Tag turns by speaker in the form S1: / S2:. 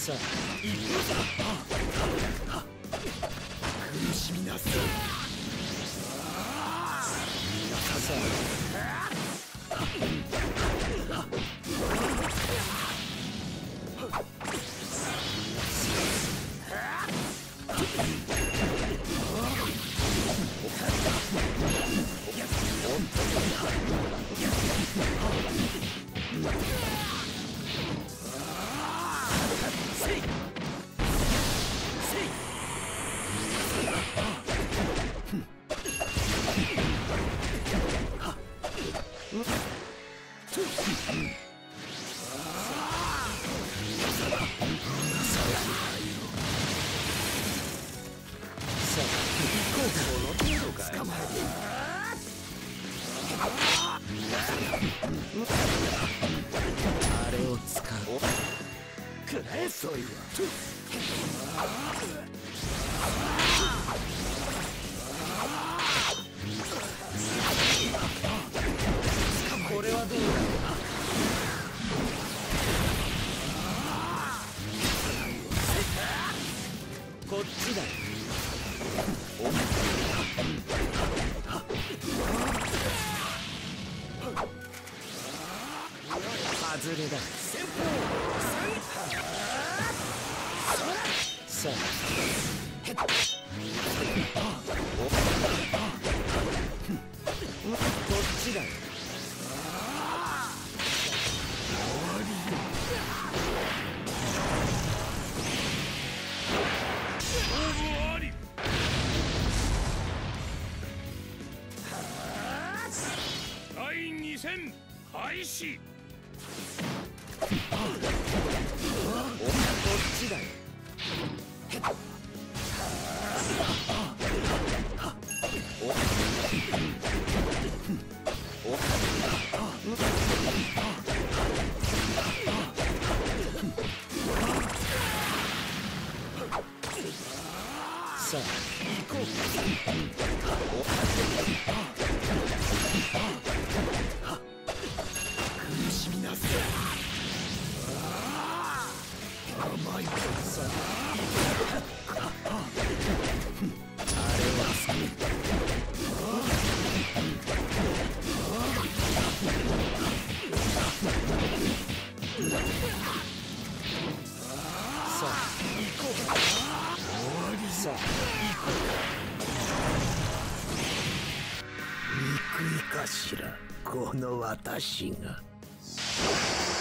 S1: さあ行くぞ。苦しみなさい。さああれを使う。くらえそういうこれはどうだ。こっちだ。外れだ。さあこっちだ。
S2: 第2戦開始。
S1: こっちだよ。さあ行こう。苦しみなさい。甘いもんさ。あれは好き。さあ行こう。さあ行こう。憎いかしらこの私が。